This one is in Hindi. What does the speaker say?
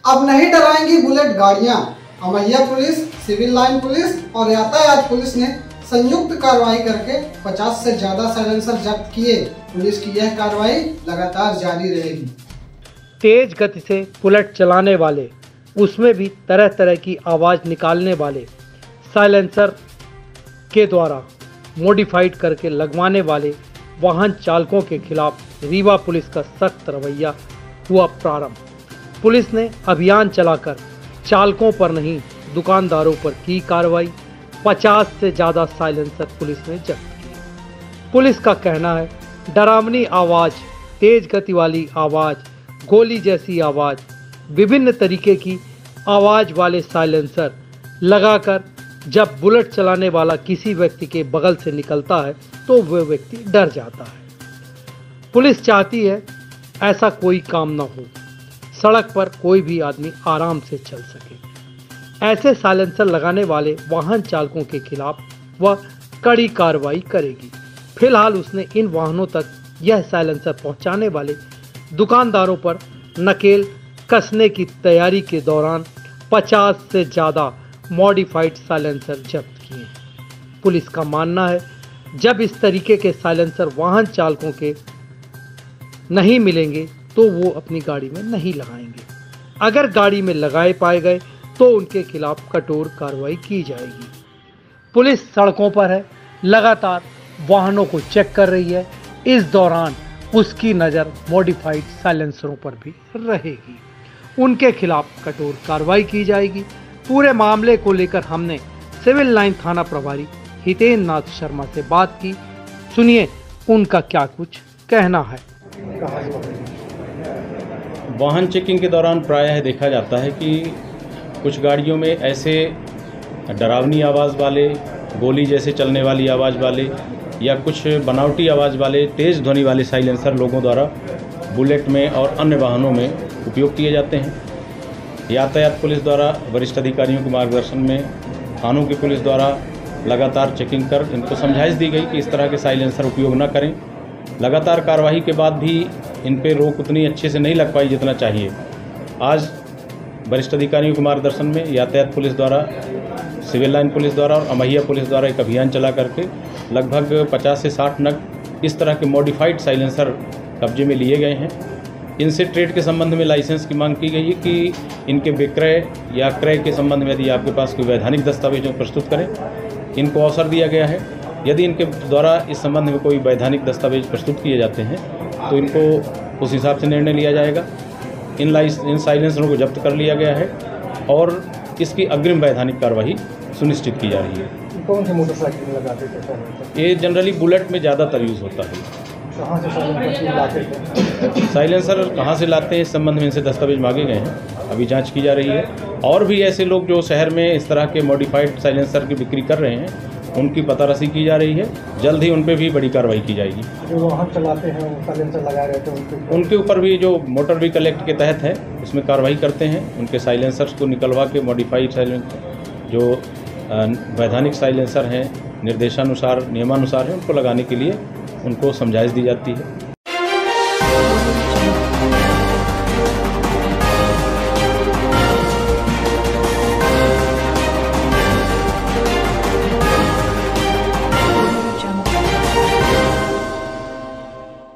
अब नहीं डराएंगी बुलेट गाड़ियां। अमैया पुलिस, सिविल लाइन पुलिस और यातायात पुलिस ने संयुक्त कार्रवाई करके 50 से ज्यादा साइलेंसर जब्त किए। पुलिस की यह कार्रवाई लगातार जारी रहेगी। तेज गति से बुलेट चलाने वाले, उसमें भी तरह तरह की आवाज निकालने वाले, साइलेंसर के द्वारा मॉडिफाइड करके लगवाने वाले वाहन चालकों के खिलाफ रीवा पुलिस का सख्त रवैया हुआ प्रारंभ। पुलिस ने अभियान चलाकर चालकों पर नहीं दुकानदारों पर की कार्रवाई। 50 से ज़्यादा साइलेंसर पुलिस ने जब्त किए। पुलिस का कहना है डरावनी आवाज़, तेज गति वाली आवाज़, गोली जैसी आवाज़, विभिन्न तरीके की आवाज़ वाले साइलेंसर लगाकर जब बुलेट चलाने वाला किसी व्यक्ति के बगल से निकलता है तो वह व्यक्ति डर जाता है। पुलिस चाहती है ऐसा कोई काम न हो, सड़क पर कोई भी आदमी आराम से चल सके। ऐसे साइलेंसर लगाने वाले वाहन चालकों के खिलाफ वह कड़ी कार्रवाई करेगी। फिलहाल उसने इन वाहनों तक यह साइलेंसर पहुंचाने वाले दुकानदारों पर नकेल कसने की तैयारी के दौरान 50 से ज़्यादा मॉडिफाइड साइलेंसर जब्त किए हैं। पुलिस का मानना है जब इस तरीके के साइलेंसर वाहन चालकों के नहीं मिलेंगे तो वो अपनी गाड़ी में नहीं लगाएंगे। अगर गाड़ी में लगाए पाए गए तो उनके खिलाफ कठोर कार्रवाई की जाएगी। पुलिस सड़कों पर है, लगातार वाहनों को चेक कर रही है। इस दौरान उसकी नज़र मॉडिफाइड साइलेंसरों पर भी रहेगी। उनके खिलाफ कठोर कार्रवाई की जाएगी। पूरे मामले को लेकर हमने सिविल लाइन थाना प्रभारी हितेंद्र नाथ शर्मा से बात की। सुनिए उनका क्या कुछ कहना है। वाहन चेकिंग के दौरान प्रायः देखा जाता है कि कुछ गाड़ियों में ऐसे डरावनी आवाज़ वाले, गोली जैसे चलने वाली आवाज़ वाले या कुछ बनावटी आवाज़ वाले तेज़ ध्वनि वाले साइलेंसर लोगों द्वारा बुलेट में और अन्य वाहनों में उपयोग किए जाते हैं। यातायात पुलिस द्वारा वरिष्ठ अधिकारियों के मार्गदर्शन में थानों की पुलिस द्वारा लगातार चेकिंग कर इनको समझाइश दी गई कि इस तरह के साइलेंसर उपयोग न करें। लगातार कार्रवाई के बाद भी इन पे रोक उतनी अच्छे से नहीं लग पाई जितना चाहिए। आज वरिष्ठ अधिकारियों के मार्गदर्शन में यातायात पुलिस द्वारा, सिविल लाइन पुलिस द्वारा और अमैया पुलिस द्वारा एक अभियान चला करके लगभग 50 से 60 नग इस तरह के मॉडिफाइड साइलेंसर कब्जे में लिए गए हैं। इनसे ट्रेड के संबंध में लाइसेंस की मांग की गई है कि इनके विक्रय या क्रय के संबंध में यदि आपके पास कोई वैधानिक दस्तावेज प्रस्तुत करें। इनको अवसर दिया गया है यदि इनके द्वारा इस संबंध में कोई वैधानिक दस्तावेज प्रस्तुत किए जाते हैं तो इनको उस हिसाब से निर्णय लिया जाएगा। इन साइलेंसरों को जब्त कर लिया गया है और इसकी अग्रिम वैधानिक कार्रवाई सुनिश्चित की जा रही है। कौन से मोटरसाइकिल में लगाते थे? ये जनरली बुलेट में ज़्यादातर यूज़ होता है। कहाँ से साइलेंसर लाते थे? साइलेंसर कहाँ से लाते हैं इस संबंध में इनसे दस्तावेज मांगे गए हैं, अभी जांच की जा रही है। और भी ऐसे लोग जो शहर में इस तरह के मॉडिफाइड साइलेंसर की बिक्री कर रहे हैं उनकी पतारसी की जा रही है। जल्द ही उन पर भी बड़ी कार्रवाई की जाएगी। जो वाहन चलाते हैं वो साइलेंसर लगा रहे थे उनके ऊपर भी जो मोटर व्हीकल एक्ट के तहत है उसमें कार्रवाई करते हैं। उनके साइलेंसर्स को निकलवा के मॉडिफाइड साइलेंसर जो वैधानिक साइलेंसर हैं निर्देशानुसार, नियमानुसार है, उनको लगाने के लिए उनको समझाइश दी जाती है।